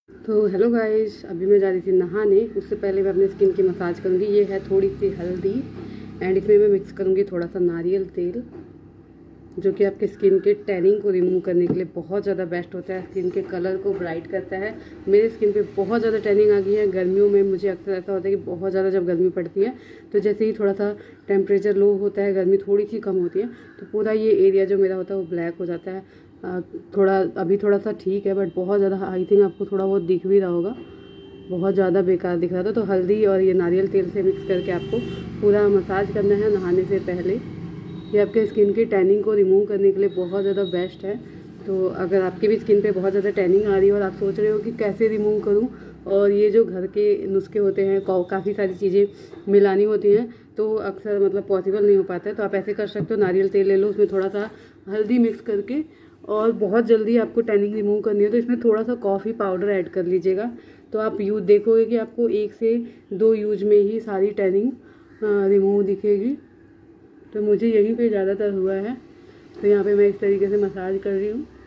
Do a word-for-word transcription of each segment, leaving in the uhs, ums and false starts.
तो hello guys, अभी मैं जा रही थी नहाने। उससे पहले मैं अपने स्किन की मसाज करूँगी। ये है थोड़ी सी हल्दी एंड इसमें मैं मिक्स करूँगी थोड़ा सा नारियल तेल, जो कि आपके स्किन के टैनिंग को रिमूव करने के लिए बहुत ज़्यादा बेस्ट होता है। स्किन के कलर को ब्राइट करता है। मेरे स्किन पे बहुत ज़्यादा टैनिंग आ गई है गर्मियों में। मुझे अक्सर ऐसा होता है कि बहुत ज़्यादा जब गर्मी पड़ती है तो जैसे ही थोड़ा सा टेम्परेचर लो होता है, गर्मी थोड़ी सी कम होती है, तो पूरा ये एरिया जो मेरा होता है वो ब्लैक हो जाता है। आ, थोड़ा अभी थोड़ा सा ठीक है, बट बहुत ज़्यादा आई थिंक आपको थोड़ा बहुत दिख भी रहा होगा, बहुत ज़्यादा बेकार दिख रहा था। तो हल्दी और ये नारियल तेल से मिक्स करके आपको पूरा मसाज करना है नहाने से पहले। ये आपके स्किन की टैनिंग को रिमूव करने के लिए बहुत ज़्यादा बेस्ट है। तो अगर आपकी भी स्किन पे बहुत ज़्यादा टैनिंग आ रही है और आप सोच रहे हो कि कैसे रिमूव करूं, और ये जो घर के नुस्खे होते हैं, काफ़ी सारी चीज़ें मिलानी होती हैं, तो अक्सर मतलब पॉसिबल नहीं हो पाता है, तो आप ऐसे कर सकते हो। नारियल तेल ले लो, उसमें थोड़ा सा हल्दी मिक्स करके, और बहुत जल्दी आपको टैनिंग रिमूव करनी है तो इसमें थोड़ा सा कॉफ़ी पाउडर ऐड कर लीजिएगा। तो आप यूज देखोगे कि आपको एक से दो यूज में ही सारी टैनिंग रिमूव दिखेगी। तो मुझे यहीं पे ज़्यादातर हुआ है। तो यहाँ पे मैं इस तरीके से मसाज कर रही हूँ।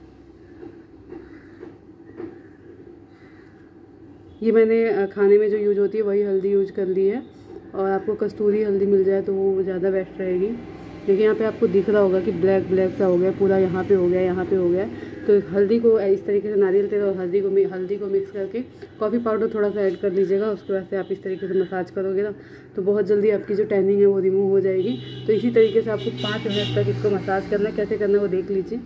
ये मैंने खाने में जो यूज होती है वही हल्दी यूज कर ली है, और आपको कस्तूरी हल्दी मिल जाए तो वो ज़्यादा बेस्ट रहेगी। देखिए यहाँ पे आपको दिख रहा होगा कि ब्लैक ब्लैक सा हो गया पूरा, यहाँ पे हो गया, यहाँ पे हो गया। तो हल्दी को इस तरीके से नारियल तेल और हल्दी को हल्दी को मिक्स करके कॉफ़ी पाउडर थोड़ा सा ऐड कर लीजिएगा। उसके बाद से आप इस तरीके से मसाज करोगे ना, तो बहुत जल्दी आपकी जो टैनिंग है वो रिमूव हो जाएगी। तो इसी तरीके से आपको पाँच मिनट तक इसको मसाज करना है। कैसे करना है वो देख लीजिए।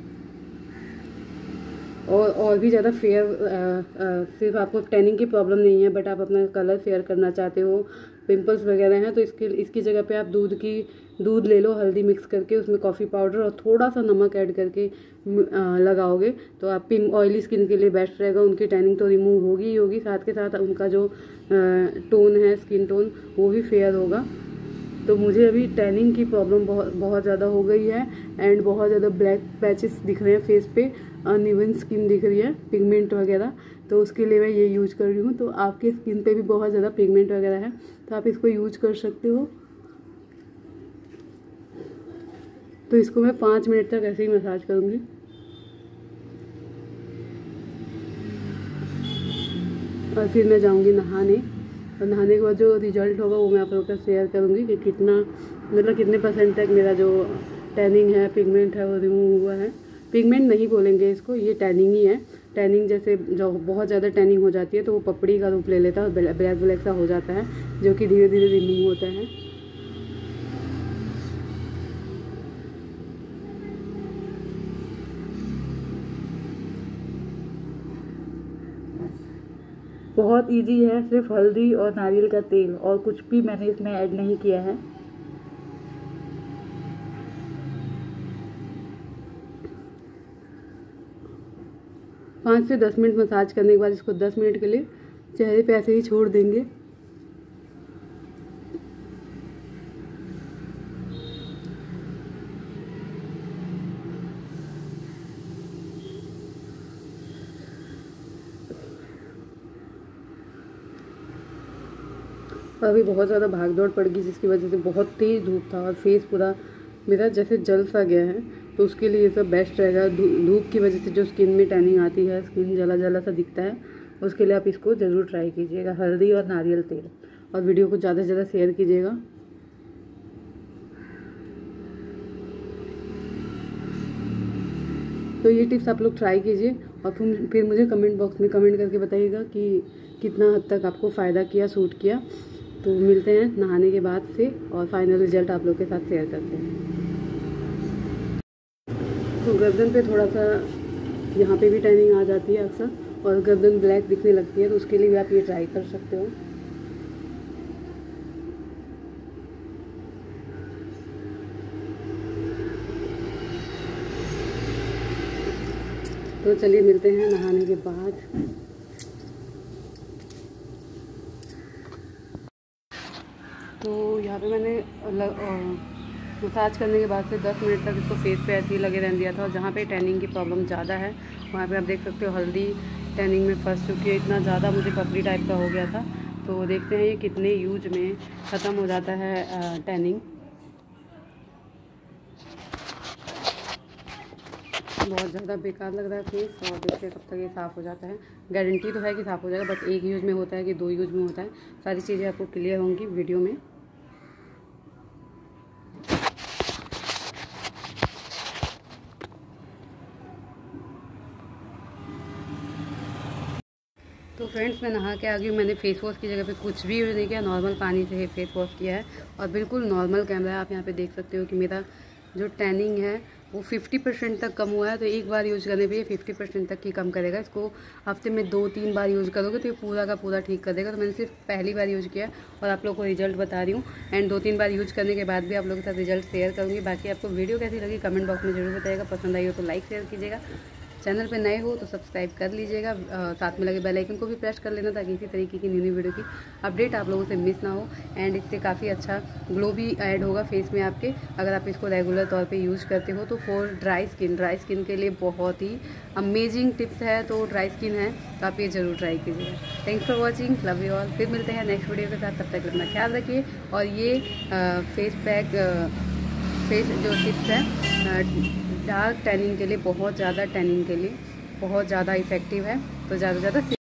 और और भी ज़्यादा फेयर, सिर्फ आपको टैनिंग की प्रॉब्लम नहीं है, बट आप अपना कलर फेयर करना चाहते हो, पिंपल्स वगैरह हैं, तो इसके इसकी जगह पे आप दूध की दूध ले लो, हल्दी मिक्स करके उसमें कॉफ़ी पाउडर और थोड़ा सा नमक ऐड करके आ, लगाओगे तो आपकी ऑयली स्किन के लिए बेस्ट रहेगा। उनकी टैनिंग तो रिमूव होगी ही होगी, साथ के साथ उनका जो टोन है, स्किन टोन, वो भी फेयर होगा। तो मुझे अभी टैनिंग की प्रॉब्लम बहुत बहुत ज़्यादा हो गई है एंड बहुत ज़्यादा ब्लैक पैचेस दिख रहे हैं फेस पे, अनइवन स्किन दिख रही है, पिगमेंट वगैरह। तो उसके लिए मैं ये यूज कर रही हूँ। तो आपके स्किन पे भी बहुत ज़्यादा पिगमेंट वगैरह है तो आप इसको यूज कर सकते हो। तो इसको मैं पाँच मिनट तक ऐसे ही मसाज करूँगी। और फिर मैं जाऊँगी नहाने, और नहाने के बाद जो रिजल्ट होगा वो मैं आप लोगों के साथ शेयर करूँगी कि कितना मतलब कितने परसेंट तक मेरा जो टैनिंग है, पिगमेंट है, वो रिमूव हुआ है। पिगमेंट नहीं बोलेंगे इसको, ये टैनिंग ही है। टैनिंग जैसे जो बहुत ज़्यादा टैनिंग हो जाती है तो वो पपड़ी का रूप ले लेता है और ब्लैक ब्लैक सा हो जाता है, जो कि धीरे धीरे रिमूव होता है। बहुत इजी है, सिर्फ हल्दी और नारियल का तेल, और कुछ भी मैंने इसमें ऐड नहीं किया है। पाँच से दस मिनट मसाज करने के बाद इसको दस मिनट के लिए चेहरे पे ऐसे ही छोड़ देंगे। अभी बहुत ज़्यादा भाग दौड़ पड़ गई जिसकी वजह से बहुत तेज़ धूप था और फेस पूरा मेरा जैसे जल सा गया है। तो उसके लिए ये सब बेस्ट रहेगा। धूप की वजह से जो स्किन में टैनिंग आती है, स्किन जला जला सा दिखता है, उसके लिए आप इसको ज़रूर ट्राई कीजिएगा, हल्दी और नारियल तेल। और वीडियो को ज़्यादा से ज़्यादा शेयर कीजिएगा। तो ये टिप्स आप लोग ट्राई कीजिए और फिर फिर मुझे कमेंट बॉक्स में कमेंट करके बताइएगा कि कितना हद तक आपको फ़ायदा किया, सूट किया। तो मिलते हैं नहाने के बाद से और फाइनल रिजल्ट आप लोग के साथ शेयर करते हैं। तो गर्दन पे थोड़ा सा यहाँ पे भी टैनिंग आ जाती है अक्सर, और गर्दन ब्लैक दिखने लगती है, तो उसके लिए भी आप ये ट्राई कर सकते हो। तो चलिए मिलते हैं नहाने के बाद। तो यहाँ पे मैंने मसाज करने के बाद से दस मिनट तक इसको फेस पे ऐसे ही लगे रहने दिया था, और जहाँ पे टैनिंग की प्रॉब्लम ज़्यादा है वहाँ पे आप देख सकते हो हल्दी टैनिंग में फंस चुकी है। इतना ज़्यादा मुझे पपड़ी टाइप का हो गया था। तो देखते हैं ये कितने यूज में ख़त्म हो जाता है टैनिंग। बहुत ज़्यादा बेकार लग रहा है फेस, और देखिए कब तक ये साफ़ हो जाता है। गारंटी तो है कि साफ़ हो जाएगा, बट एक यूज़ में होता है कि दो यूज़ में होता है। सारी चीज़ें आपको क्लियर होंगी वीडियो में। तो फ्रेंड्स, मैं नहा के आ गई हूँ। मैंने फेस वॉश की जगह पे कुछ भी यूज़ नहीं किया, नॉर्मल पानी से फेस वॉश किया है और बिल्कुल नॉर्मल कैमरा है। आप यहाँ पे देख सकते हो कि मेरा जो टैनिंग है वो फिफ्टी परसेंट तक कम हुआ है। तो एक बार यूज़ करने पे ये फिफ्टी परसेंट तक ही कम करेगा। इसको हफ्ते में दो तीन बार यूज़ करोगे तो ये पूरा का पूरा ठीक कर देगा। तो मैंने सिर्फ पहली बार यूज़ किया और आप लोग को रिजल्ट बता रही हूँ। एंड दो तीन बार यूज़ करने के बाद भी आप लोगों के साथ रिजल्ट शेयर करूँगी। बाकी आपको वीडियो कैसी लगी कमेंट बॉक्स में जरूर बताइएगा। पसंद आई हो तो लाइक शेयर कीजिएगा। चैनल पे नए हो तो सब्सक्राइब कर लीजिएगा, साथ में लगे बेल आइकन को भी प्रेस कर लेना ताकि इसी तरीके की न्यू न्यू वीडियो की अपडेट आप लोगों से मिस ना हो। एंड इससे काफ़ी अच्छा ग्लो भी ऐड होगा फेस में आपके, अगर आप इसको रेगुलर तौर पे यूज़ करते हो। तो for dry skin dry skin के लिए बहुत ही अमेजिंग टिप्स है। तो ड्राई स्किन है तो आप ये ज़रूर ट्राई कीजिएगा। Thanks for watching, love you all. फिर मिलते हैं नेक्स्ट वीडियो के साथ, तब तक अपना ख्याल रखिए। और ये आ, फेस पैक आ, फेस जो टिप्स है डार्क टैनिंग के लिए, बहुत ज़्यादा टैनिंग के लिए बहुत ज़्यादा इफेक्टिव है। तो ज़्यादा से ज़्यादा